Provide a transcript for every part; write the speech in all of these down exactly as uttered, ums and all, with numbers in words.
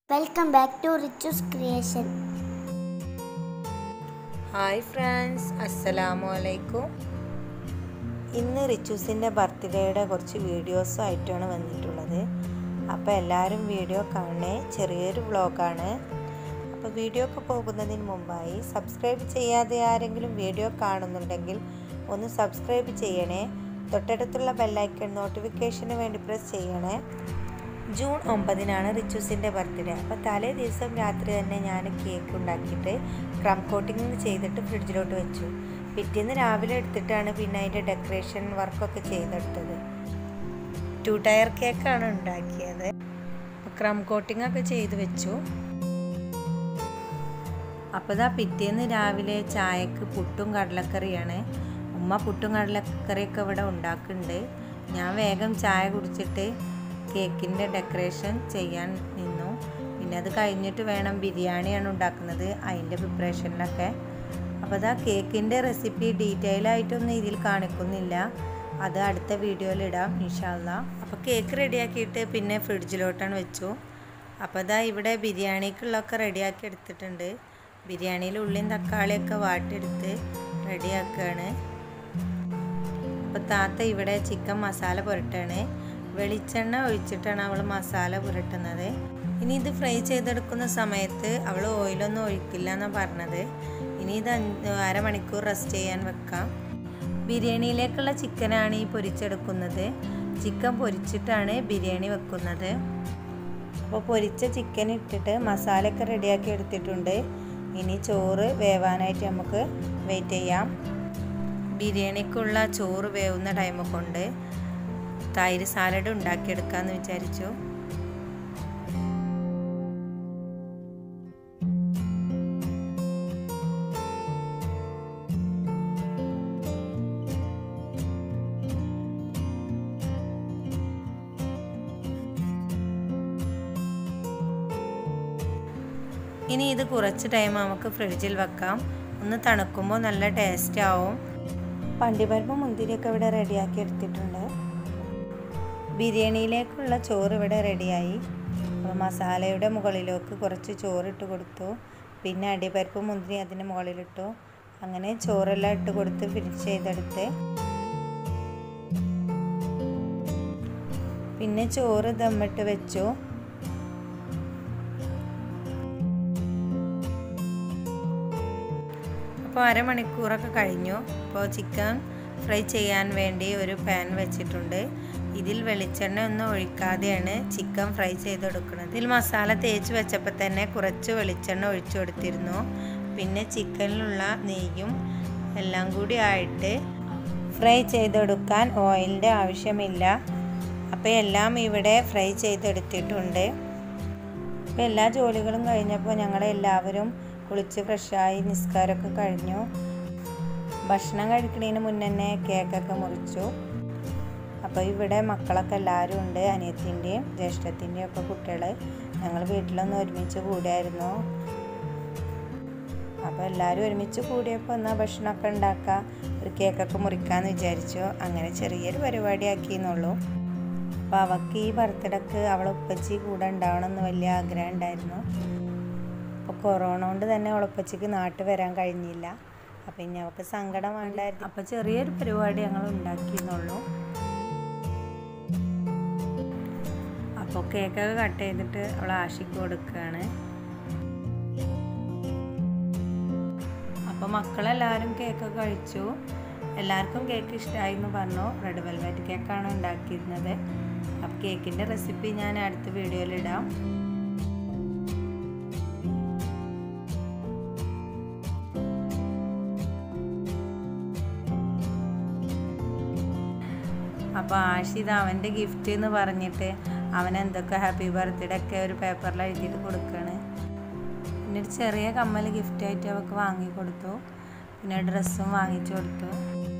Welcome back to Richu's Creation. Hi friends, Assalamu alaikum. ഇന്ന് റിച്ചൂസിൻ്റെ ബർത്ത്ഡേയുടെ കുറച്ച് videos ആയിട്ടാണ് വന്നിട്ടുള്ളത്. അപ്പോൾ എല്ലാവരും വീഡിയോ കാണണേ. ചെറിയൊരു വ്ളോഗാണ്. അപ്പോൾ വീഡിയോ ഒക്കെ പോകുന്നതിന് മുമ്പായി സബ്സ്ക്രൈബ് ചെയ്യാതെ ആരെങ്കിലും വീഡിയോ കാണുന്നുണ്ടെങ്കിൽ ഒന്ന് സബ്സ്ക്രൈബ് ചെയ്യണേ. തൊട്ടടുത്തുള്ള ബെല്ലൈക്കൺ നോട്ടിഫിക്കേഷന് വേണ്ടി പ്രസ് ചെയ്യണേ. ജൂൺ ഒമ്പതിനാണ് റിച്ചൂസിൻ്റെ ബർത്ത്ഡേ. അപ്പോൾ തലേ ദിവസം രാത്രി തന്നെ ഞാൻ കേക്ക് ഉണ്ടാക്കിയിട്ട് ക്രം കോട്ടിങ് ചെയ്തിട്ട് ഫ്രിഡ്ജിലോട്ട് വെച്ചു. പിറ്റേന്ന് രാവിലെ എടുത്തിട്ടാണ് പിന്നെ അതിൻ്റെ ഡെക്കറേഷൻ വർക്കൊക്കെ ചെയ്തെടുത്തത്. ടു ടയർ കേക്കാണ് ഉണ്ടാക്കിയത്. ക്രം കോട്ടിംഗ് ഒക്കെ ചെയ്ത് വെച്ചു. അപ്പോൾ ഇതാ പിറ്റേന്ന് രാവിലെ ചായക്ക് പുട്ടും കടലക്കറിയാണ്. ഉമ്മ പുട്ടും കടലക്കറിയൊക്കെ ഇവിടെ ഉണ്ടാക്കുന്നുണ്ട്. ഞാൻ വേഗം ചായ കുടിച്ചിട്ട് കേക്കിൻ്റെ ഡെക്കറേഷൻ ചെയ്യാൻ നിന്നു. പിന്നെ അത് കഴിഞ്ഞിട്ട് വേണം ബിരിയാണിയാണ് ഉണ്ടാക്കുന്നത്, അതിൻ്റെ പ്രിപ്പറേഷനിലൊക്കെ. അപ്പോൾ അതാ കേക്കിൻ്റെ റെസിപ്പി ഡീറ്റെയിൽ ആയിട്ടൊന്നും ഇതിൽ കാണിക്കുന്നില്ല, അത് അടുത്ത വീഡിയോയിൽ ഇടാം ഇൻഷാ അല്ലാഹ്. അപ്പോൾ കേക്ക് റെഡിയാക്കിയിട്ട് പിന്നെ ഫ്രിഡ്ജിലോട്ടാണ് വെച്ചു. അപ്പോൾ അതാ ഇവിടെ ബിരിയാണിക്കുള്ളതൊക്കെ റെഡിയാക്കി എടുത്തിട്ടുണ്ട്. ബിരിയാണിയിൽ ഉള്ളിയും തക്കാളിയൊക്കെ വാട്ടിയെടുത്ത് റെഡിയാക്കുകയാണ്. അപ്പോൾ താത്ത ഇവിടെ ചിക്കൻ മസാല പുരട്ടാണ്. വെളിച്ചെണ്ണ ഒഴിച്ചിട്ടാണ് അവൾ മസാല പുരട്ടുന്നത്. ഇനി ഇത് ഫ്രൈ ചെയ്തെടുക്കുന്ന സമയത്ത് അവൾ ഓയിലൊന്നും ഒഴിക്കില്ല എന്നാണ് പറഞ്ഞത്. ഇനി ഇത് അരമണിക്കൂർ റെസ്റ്റ് ചെയ്യാൻ വെക്കാം. ബിരിയാണിയിലേക്കുള്ള ചിക്കനാണ് ഈ പൊരിച്ചെടുക്കുന്നത്. ചിക്കൻ പൊരിച്ചിട്ടാണ് ബിരിയാണി വെക്കുന്നത്. അപ്പോൾ പൊരിച്ച ചിക്കൻ ഇട്ടിട്ട് മസാലയൊക്കെ റെഡിയാക്കി എടുത്തിട്ടുണ്ട്. ഇനി ചോറ് വേവാനായിട്ട് നമുക്ക് വെയിറ്റ് ചെയ്യാം. ബിരിയാണിക്കുള്ള ചോറ് വേവുന്ന ടൈം കൊണ്ട് തൈര് സാലഡ് ഉണ്ടാക്കിയെടുക്കാമെന്ന് വിചാരിച്ചു. ഇനി ഇത് കുറച്ച് ടൈം നമുക്ക് ഫ്രിഡ്ജിൽ വെക്കാം. ഒന്ന് തണുക്കുമ്പോൾ നല്ല ടേസ്റ്റ് ആവും. പണ്ടിപ്പരിപ്പ് മുന്തിരിയൊക്കെ ഇവിടെ റെഡിയാക്കി എടുത്തിട്ടുണ്ട്. ബിരിയാണിയിലേക്കുള്ള ചോറ് ഇവിടെ റെഡിയായി. അപ്പോൾ മസാലയുടെ മുകളിലേക്ക് കുറച്ച് ചോറിട്ട് കൊടുത്തു. പിന്നെ അടിപരിപ്പ് മുന്തിരി അതിൻ്റെ മുകളിലിട്ടു. അങ്ങനെ ചോറെല്ലാം ഇട്ട് കൊടുത്ത് ഫിനിഷ് ചെയ്തെടുത്ത് പിന്നെ ചോറ് ദമ്മിട്ട് വെച്ചു. അപ്പോൾ അരമണിക്കൂറൊക്കെ കഴിഞ്ഞു. അപ്പോൾ ചിക്കൻ ഫ്രൈ ചെയ്യാൻ വേണ്ടി ഒരു പാൻ വെച്ചിട്ടുണ്ട്. ഇതിൽ വെളിച്ചെണ്ണ ഒന്നും ഒഴിക്കാതെയാണ് ചിക്കൻ ഫ്രൈ ചെയ്തെടുക്കുന്നത്. ഇതിൽ മസാല തേച്ച് വെച്ചപ്പോൾ തന്നെ കുറച്ച് വെളിച്ചെണ്ണ ഒഴിച്ചു കൊടുത്തിരുന്നു. പിന്നെ ചിക്കനിലുള്ള നെയ്യും എല്ലാം കൂടി ആയിട്ട് ഫ്രൈ ചെയ്തെടുക്കാൻ ഓയിലിൻ്റെ ആവശ്യമില്ല. അപ്പോൾ എല്ലാം ഇവിടെ ഫ്രൈ ചെയ്തെടുത്തിട്ടുണ്ട്. അപ്പോൾ എല്ലാ ജോലികളും കഴിഞ്ഞപ്പോൾ ഞങ്ങളെല്ലാവരും കുളിച്ച് ഫ്രഷായി നിസ്കാരമൊക്കെ കഴിഞ്ഞു. ഭക്ഷണം കഴിക്കുന്നതിന് മുന്നേ തന്നെ കേക്കൊക്കെ മുറിച്ചു. അപ്പോൾ ഇവിടെ മക്കളൊക്കെ എല്ലാവരും ഉണ്ട്. അനിയത്തിൻ്റെയും ജ്യേഷ്ഠത്തിൻ്റെയും ഒക്കെ കുട്ടികൾ. ഞങ്ങൾ വീട്ടിലൊന്ന് ഒരുമിച്ച് കൂടിയായിരുന്നു. അപ്പോൾ എല്ലാവരും ഒരുമിച്ച് കൂടിയപ്പോൾ എന്നാൽ ഭക്ഷണമൊക്കെ ഉണ്ടാക്കാം, ഒരു കേക്കൊക്കെ മുറിക്കാമെന്ന് വിചാരിച്ചു. അങ്ങനെ ചെറിയൊരു പരിപാടി ആക്കിയെന്നുള്ളൂ. അപ്പോൾ അവൾക്ക് ഈ ബർത്ത്ഡേക്ക് അവളെ ഉപ്പച്ചി കൂടെ ഉണ്ടാവണമെന്ന് വലിയ ആഗ്രഹം ഉണ്ടായിരുന്നു. അപ്പോൾ കൊറോണ കൊണ്ട് തന്നെ അവളുപ്പച്ചിക്ക് നാട്ടിൽ വരാൻ കഴിഞ്ഞില്ല. അപ്പം ഇനി അവൾക്ക് സങ്കടം വേണ്ടായിരുന്നു. അപ്പോൾ ചെറിയൊരു പരിപാടി ഞങ്ങൾ ഉണ്ടാക്കിയെന്നുള്ളൂ. അപ്പോൾ കേക്കൊക്കെ കട്ട് ചെയ്തിട്ട് അവൾ ആഷിക്ക് കൊടുക്കുകയാണ്. അപ്പോൾ മക്കളെല്ലാവരും കേക്കൊക്കെ കഴിച്ചു. എല്ലാവർക്കും കേക്ക് ഇഷ്ടമായി എന്ന് പറഞ്ഞു. റെഡ് വെൽവെറ്റ് കേക്കാണ് ഉണ്ടാക്കിയിരുന്നത്. അപ്പോൾ കേക്കിൻ്റെ റെസിപ്പി ഞാൻ അടുത്ത വീഡിയോയിലിടാം. അപ്പോൾ ആഷിത് അവൻ്റെ ഗിഫ്റ്റ് എന്ന് പറഞ്ഞിട്ട് അവൻ എന്തൊക്കെ ഹാപ്പി ബർത്ത്ഡേ ഒക്കെ ഒരു പേപ്പറിൽ എഴുതിയിട്ട് കൊടുക്കുകയാണ്. പിന്നെ ഒരു ചെറിയ കമ്മൽ ഗിഫ്റ്റായിട്ട് അവൾക്ക് വാങ്ങിക്കൊടുത്തു. പിന്നെ ഡ്രസ്സും വാങ്ങിച്ചു കൊടുത്തു.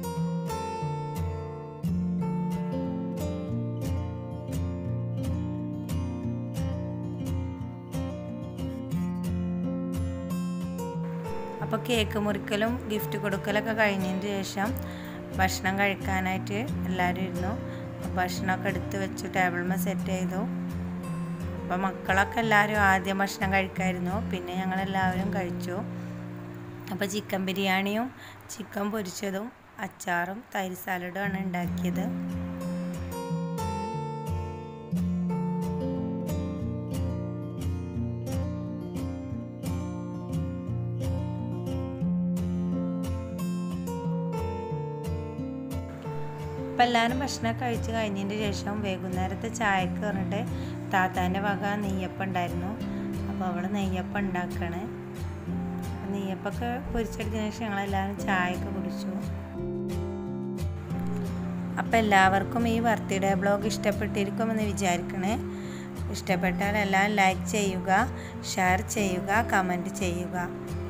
അപ്പോൾ കേക്ക് മുറിക്കലും ഗിഫ്റ്റ് കൊടുക്കലൊക്കെ കഴിഞ്ഞതിന് ശേഷം ഭക്ഷണം കഴിക്കാനായിട്ട് എല്ലാവരും ഇരുന്നു. ഭക്ഷണമൊക്കെ എടുത്ത് വെച്ചു, ടേബിളിൽ സെറ്റ് ചെയ്തു. അപ്പോൾ മക്കളൊക്കെ എല്ലാവരും ആദ്യം ഭക്ഷണം കഴിക്കായിരുന്നു, പിന്നെ ഞങ്ങളെല്ലാവരും കഴിച്ചു. അപ്പോൾ ചിക്കൻ ബിരിയാണിയും ചിക്കൻ പൊരിച്ചതും അച്ചാറും തൈര് സാലഡും ആണ് ഉണ്ടാക്കിയത്. അപ്പം എല്ലാവരും ഭക്ഷണം കഴിച്ച് കഴിഞ്ഞതിന് ശേഷം വൈകുന്നേരത്തെ ചായക്ക് പറഞ്ഞിട്ട് താത്താൻ്റെ വക നെയ്യപ്പം ഉണ്ടായിരുന്നു. അപ്പോൾ അവൾ നെയ്യപ്പം ഉണ്ടാക്കണേ. നെയ്യപ്പൊക്കെ പൊരിച്ചെടുത്തതിന് ശേഷം ഞങ്ങളെല്ലാവരും ചായയൊക്കെ കുടിച്ചു. അപ്പോൾ എല്ലാവർക്കും ഈ ബർത്ത്ഡേ ബ്ലോഗ് ഇഷ്ടപ്പെട്ടിരിക്കുമെന്ന് വിചാരിക്കണേ. ഇഷ്ടപ്പെട്ടാൽ എല്ലാം ലൈക്ക് ചെയ്യുക, ഷെയർ ചെയ്യുക, കമൻറ്റ് ചെയ്യുക.